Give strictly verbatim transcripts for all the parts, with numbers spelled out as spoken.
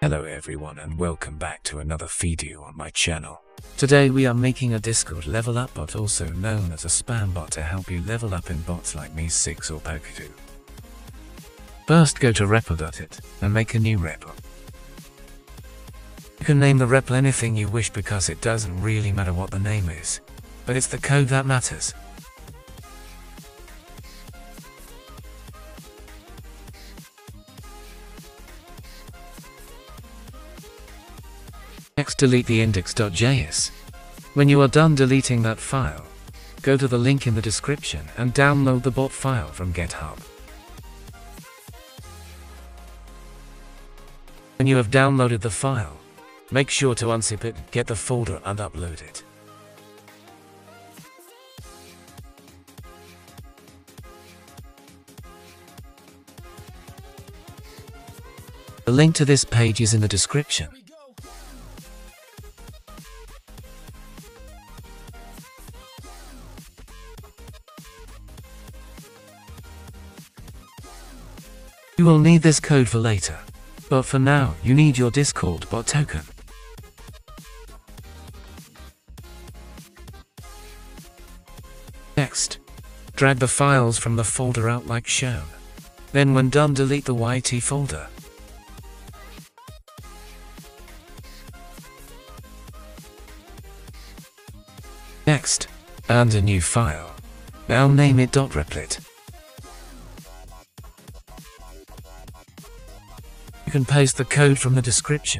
Hello everyone and welcome back to another video on my channel. Today we are making a Discord level up bot, also known as a spam bot, to help you level up in bots like me six or Pokadoo. First go to replit dot it and make a new repl. You can name the repl anything you wish because it doesn't really matter what the name is, but it's the code that matters. Next, delete the index dot J S. When you are done deleting that file, go to the link in the description and download the bot file from GitHub. When you have downloaded the file, make sure to unzip it, get the folder and upload it. The link to this page is in the description. You will need this code for later, but for now you need your Discord bot token. Next, drag the files from the folder out like shown. Then when done, delete the Y T folder. Next, add a new file. Now name it .replit. You can paste the code from the description.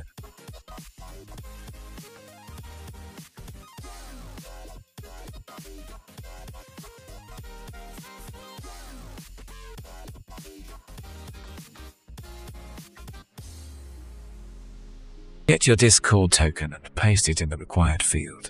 Get your Discord token and paste it in the required field.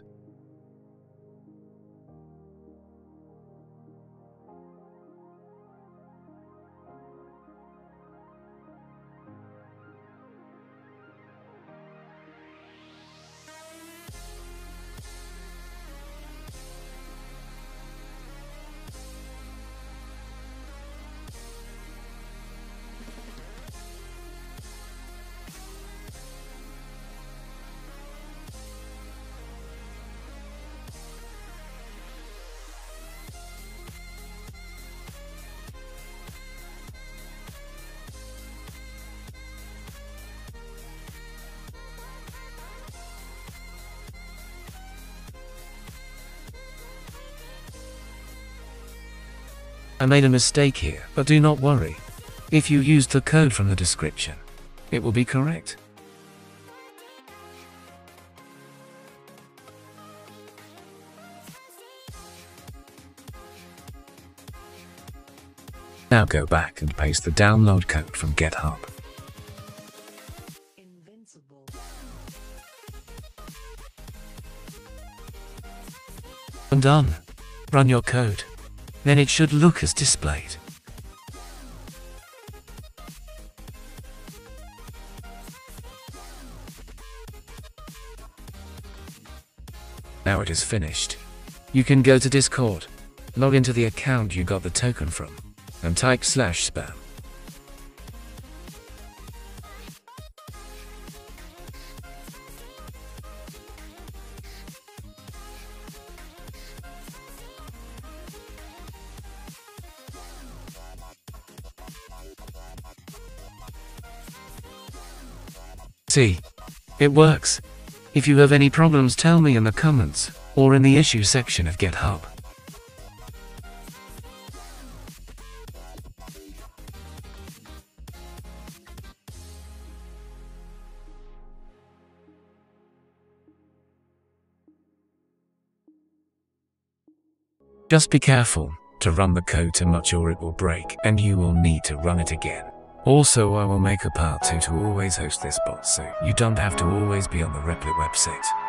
I made a mistake here, but do not worry. If you used the code from the description, it will be correct. Now go back and paste the download code from GitHub. And done. Run your code. Then it should look as displayed. Now it is finished. You can go to Discord, log into the account you got the token from, and type slash spam. See, it works. If you have any problems, tell me in the comments or in the issue section of GitHub. Just be careful to run the code too much or it will break and you will need to run it again. Also, I will make a part two to always host this bot, so you don't have to always be on the Replit website.